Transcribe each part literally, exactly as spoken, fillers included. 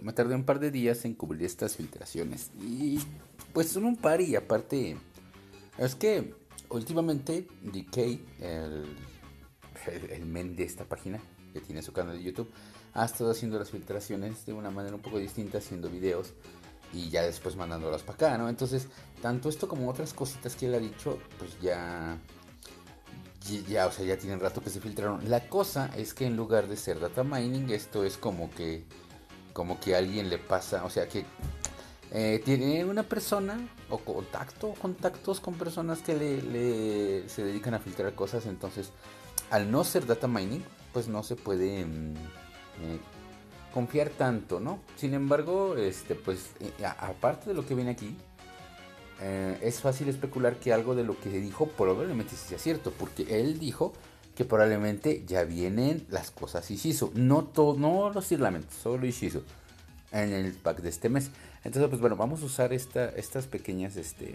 listo. Me tardé un par de días en cubrir estas filtraciones. Y pues son un par y aparte... Es que últimamente D K, el, el, el men de esta página, que tiene su canal de YouTube, ha estado haciendo las filtraciones de una manera un poco distinta, haciendo videos y ya después mandándolas para acá, ¿no? Entonces, tanto esto como otras cositas que él ha dicho, pues ya... Ya, o sea, ya tienen rato que se filtraron. La cosa es que en lugar de ser data mining, esto es como que como que a alguien le pasa, o sea que eh, tiene una persona o contacto, contactos con personas que le, le, se dedican a filtrar cosas, entonces al no ser data mining, pues no se puede mm, eh, confiar tanto, ¿no? Sin embargo, este, pues eh, aparte de lo que viene aquí, eh, es fácil especular que algo de lo que dijo probablemente sí sea cierto, porque él dijo que probablemente ya vienen las cosas Ishizu, no, to, no los Irlamentos, solo Ishizu en el pack de este mes. Entonces, pues bueno, vamos a usar esta, estas pequeñas, este,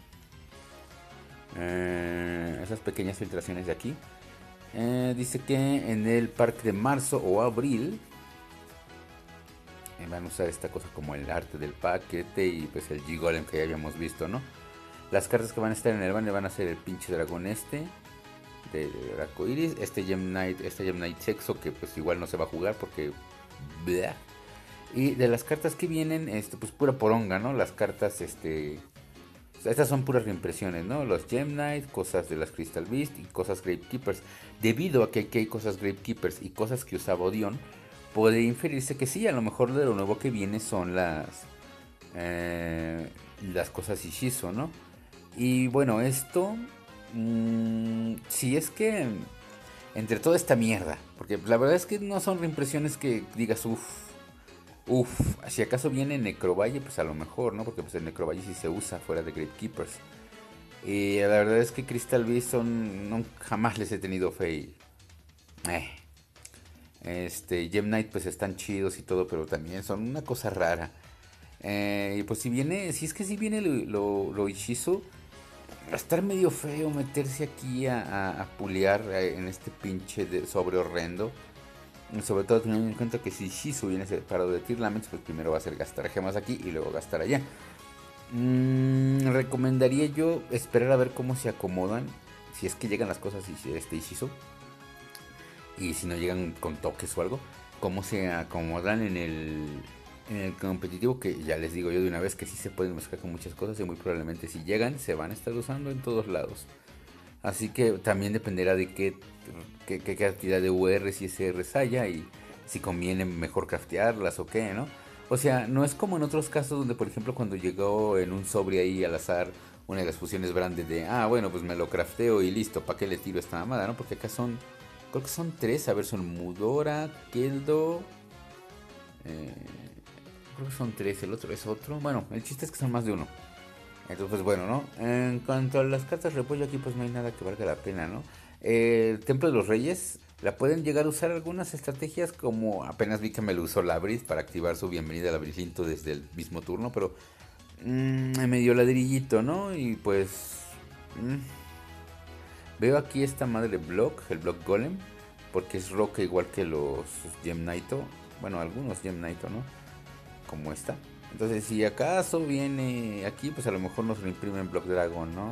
eh, esas pequeñas filtraciones de aquí. Eh, dice que en el pack de marzo o abril eh, van a usar esta cosa como el arte del paquete y pues el G-Golem que ya habíamos visto, ¿no? Las cartas que van a estar en el banner van a ser el pinche dragón este de arcoiris, este Gem Knight, este Gem Knight sexo que pues igual no se va a jugar porque bleh. Y de las cartas que vienen, este pues pura poronga, ¿no? Las cartas este estas son puras reimpresiones, ¿no? Los Gem Knight, cosas de las Crystal Beast y cosas Gravekeepers. Debido a que aquí hay cosas Gravekeepers y cosas que usaba Odion, puede inferirse que sí, a lo mejor de lo nuevo que viene son las eh, las cosas Ishizu, ¿no? Y bueno, esto mmm, si es que entre toda esta mierda, porque la verdad es que no son reimpresiones que digas uff, uff, si acaso viene Necrovalle, pues a lo mejor, ¿no? Porque pues el Necrovalle sí se usa fuera de Gravekeepers. Y la verdad es que Crystal Beast son, no, jamás les he tenido fe y, eh. Este, Gem Knight pues están chidos y todo, pero también son una cosa rara. Eh, y pues si viene, si es que si viene lo, lo, lo Ishizu, va a estar medio feo meterse aquí a, a, a pulear en este pinche de sobre horrendo. Sobre todo teniendo en cuenta que si Ishizu viene separado de Tear Laments, pues primero va a ser gastar gemas aquí y luego gastar allá. Mm, recomendaría yo esperar a ver cómo se acomodan. Si es que llegan las cosas este Ishizu. Y si no llegan con toques o algo, cómo se acomodan en el, en el competitivo, que ya les digo yo de una vez que sí se pueden mezclar con muchas cosas y muy probablemente si llegan se van a estar usando en todos lados. Así que también dependerá de qué, qué, qué cantidad de U Rs y S Rs haya y si conviene mejor craftearlas o qué, ¿no? O sea, no es como en otros casos donde, por ejemplo, cuando llegó en un sobre ahí al azar una de las fusiones grandes de, ah, bueno, pues me lo crafteo y listo, ¿para qué le tiro esta mamada, no? Porque acá son, creo que son tres, a ver, son Mudora, Keldo, eh, creo que son tres, el otro es otro. Bueno, el chiste es que son más de uno. Entonces, pues bueno, ¿no? En cuanto a las cartas repollo aquí, pues no hay nada que valga la pena, ¿no? Eh, el Templo de los Reyes, la pueden llegar a usar algunas estrategias como apenas vi que me lo usó Labris para activar su bienvenida al laberinto desde el mismo turno, pero mmm, medio ladrillito, ¿no? Y pues mmm, veo aquí esta madre block, el block golem, porque es roca igual que los Gem Knighto, bueno, algunos Gem Knighto, ¿no? Como esta. Entonces, si acaso viene aquí, pues a lo mejor nos lo imprime en Block Dragon, ¿no?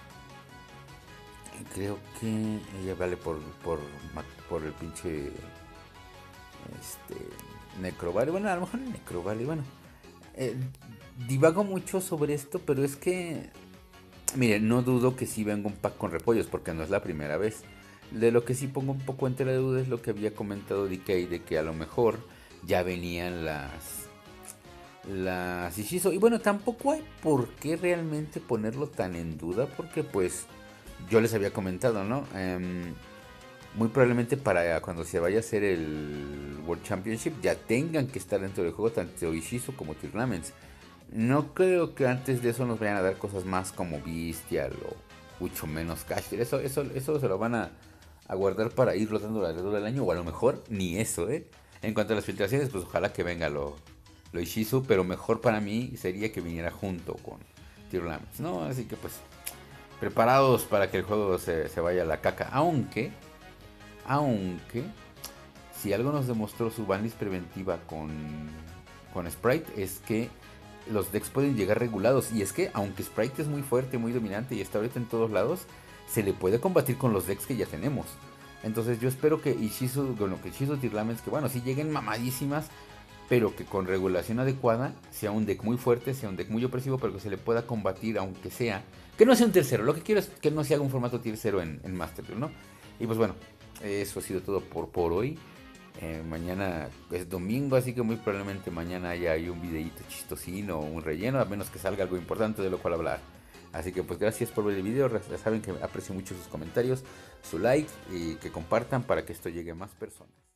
Creo que ella vale por por, por el pinche este Necrovale. Bueno, a lo mejor el Necrovale, bueno. Eh, divago mucho sobre esto, pero es que miren, no dudo que sí venga un pack con repollos, porque no es la primera vez. De lo que sí pongo un poco entre la duda es lo que había comentado D K, de que a lo mejor ya venían las las Ishizu. Y bueno, tampoco hay por qué realmente ponerlo tan en duda, porque pues yo les había comentado, ¿no? Eh, muy probablemente para cuando se vaya a hacer el World Championship ya tengan que estar dentro del juego tanto Ishizu como Tear Laments. No creo que antes de eso nos vayan a dar cosas más como Bestial o mucho menos Cash. Eso, eso, eso se lo van a, a guardar para ir rotando alrededor del año, o a lo mejor ni eso, ¿eh? En cuanto a las filtraciones, pues ojalá que venga lo, lo Ishizu, pero mejor para mí sería que viniera junto con Tear Laments, ¿no? Así que pues preparados para que el juego se, se vaya a la caca. Aunque, aunque, si algo nos demostró su banlist preventiva con, con Sprite es que los decks pueden llegar regulados. Y es que aunque Sprite es muy fuerte, muy dominante y está ahorita en todos lados, se le puede combatir con los decks que ya tenemos. Entonces yo espero que Ishizu, bueno, que Ishizu Tear Laments, que bueno, sí lleguen mamadísimas, pero que con regulación adecuada sea un deck muy fuerte, sea un deck muy opresivo, pero que se le pueda combatir aunque sea. Que no sea un tercero, lo que quiero es que no se haga un formato tier cero en, en Master Duel, ¿no? Y pues bueno, eso ha sido todo por, por hoy. Eh, mañana es domingo, así que muy probablemente mañana haya ahí un videíto chistosino o un relleno, a menos que salga algo importante de lo cual hablar. Así que pues gracias por ver el video, ya saben que aprecio mucho sus comentarios, su like y que compartan para que esto llegue a más personas.